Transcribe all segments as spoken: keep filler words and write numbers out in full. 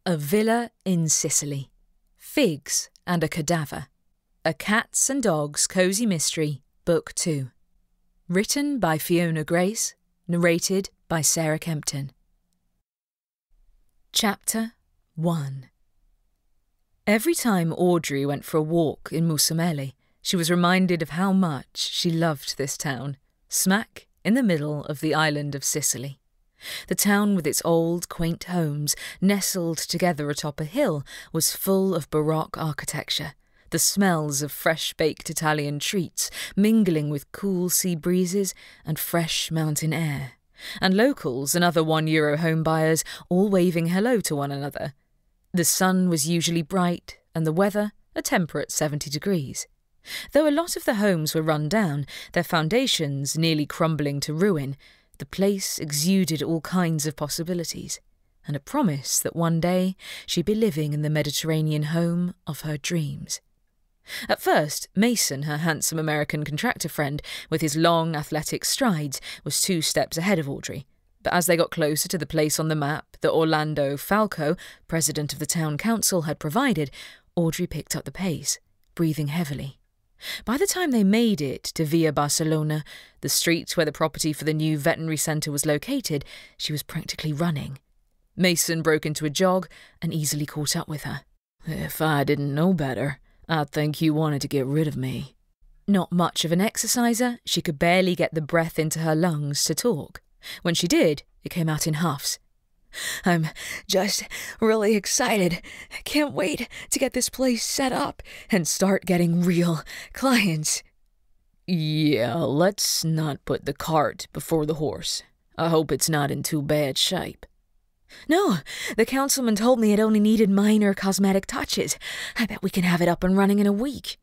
A Villa in Sicily. Figs and a Cadaver. A Cats and Dogs Cozy Mystery, Book two. Written by Fiona Grace, narrated by Sarah Kempton. Chapter one. Every time Audrey went for a walk in Musameli, she was reminded of how much she loved this town, smack in the middle of the island of Sicily. The town, with its old, quaint homes nestled together atop a hill, was full of Baroque architecture, the smells of fresh-baked Italian treats mingling with cool sea breezes and fresh mountain air, and locals and other one-euro home buyers all waving hello to one another. The sun was usually bright and the weather a temperate seventy degrees. Though a lot of the homes were run down, their foundations nearly crumbling to ruin, the place exuded all kinds of possibilities, and a promise that one day she'd be living in the Mediterranean home of her dreams. At first, Mason, her handsome American contractor friend, with his long athletic strides, was two steps ahead of Audrey. But as they got closer to the place on the map that Orlando Falco, president of the town council, had provided, Audrey picked up the pace, breathing heavily. By the time they made it to Via Barcelona, the street where the property for the new veterinary centre was located, she was practically running. Mason broke into a jog and easily caught up with her. "If I didn't know better, I'd think you wanted to get rid of me." Not much of an exerciser, she could barely get the breath into her lungs to talk. When she did, it came out in huffs. "I'm just really excited. Can't wait to get this place set up and start getting real clients." "Yeah, let's not put the cart before the horse. I hope it's not in too bad shape." "No, the councilman told me it only needed minor cosmetic touches. I bet we can have it up and running in a week."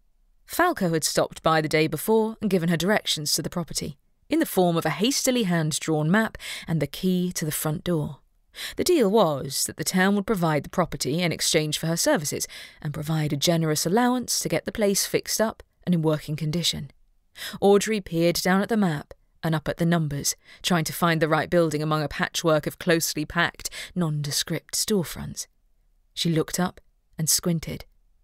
Falco had stopped by the day before and given her directions to the property, in the form of a hastily hand-drawn map and the key to the front door. The deal was that the town would provide the property in exchange for her services and provide a generous allowance to get the place fixed up and in working condition. Audrey peered down at the map and up at the numbers, trying to find the right building among a patchwork of closely packed, nondescript storefronts. She looked up and squinted.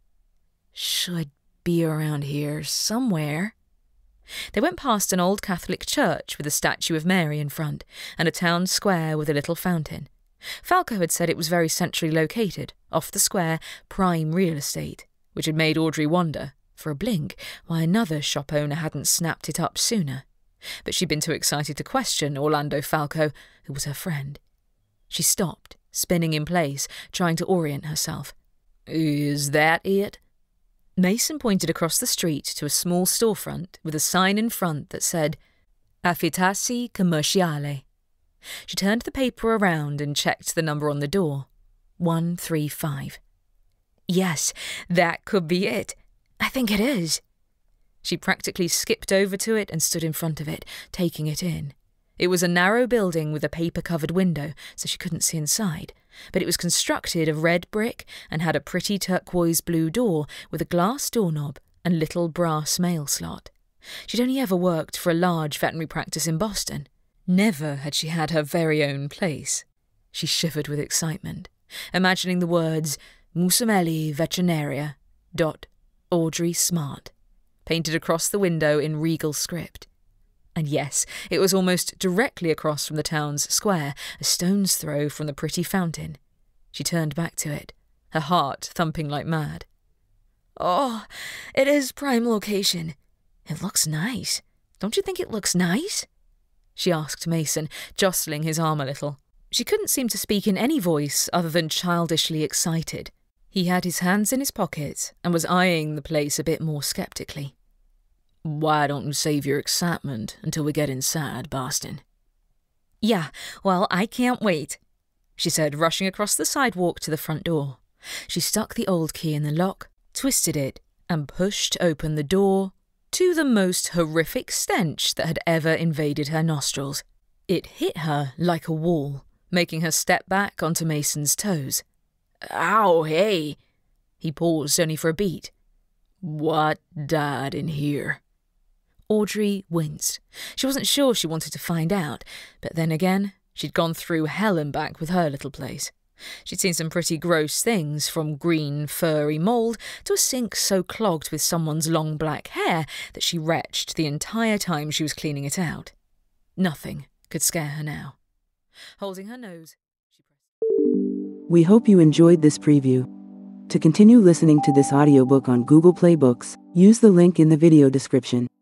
"Should be around here somewhere." They went past an old Catholic church with a statue of Mary in front, and a town square with a little fountain. Falco had said it was very centrally located, off the square, prime real estate, which had made Audrey wonder, for a blink, why another shop owner hadn't snapped it up sooner. But she'd been too excited to question Orlando Falco, who was her friend. She stopped, spinning in place, trying to orient herself. "Is that it?" Mason pointed across the street to a small storefront with a sign in front that said, "Affittarsi Commerciale." She turned the paper around and checked the number on the door. one three five. "Yes, that could be it. I think it is." She practically skipped over to it and stood in front of it, taking it in. It was a narrow building with a paper-covered window, so she couldn't see inside, but it was constructed of red brick and had a pretty turquoise-blue door with a glass doorknob and little brass mail slot. She'd only ever worked for a large veterinary practice in Boston. Never had she had her very own place. She shivered with excitement, imagining the words Musameli Veterinaria. Audrey Smart painted across the window in regal script. And yes, it was almost directly across from the town's square, a stone's throw from the pretty fountain. She turned back to it, her heart thumping like mad. "Oh, it is prime location. It looks nice. Don't you think it looks nice?" she asked Mason, jostling his arm a little. She couldn't seem to speak in any voice other than childishly excited. He had his hands in his pockets and was eyeing the place a bit more sceptically. "Why don't you save your excitement until we get inside, Boston?" "Yeah, well, I can't wait," she said, rushing across the sidewalk to the front door. She stuck the old key in the lock, twisted it, and pushed open the door to the most horrific stench that had ever invaded her nostrils. It hit her like a wall, making her step back onto Mason's toes. "Ow, hey!" He paused only for a beat. "What died in here?" Audrey winced. She wasn't sure she wanted to find out, but then again, she'd gone through hell and back with her little place. She'd seen some pretty gross things, from green, furry mould to a sink so clogged with someone's long black hair that she retched the entire time she was cleaning it out. Nothing could scare her now. Holding her nose, she pressed... We hope you enjoyed this preview. To continue listening to this audiobook on Google Play Books, use the link in the video description.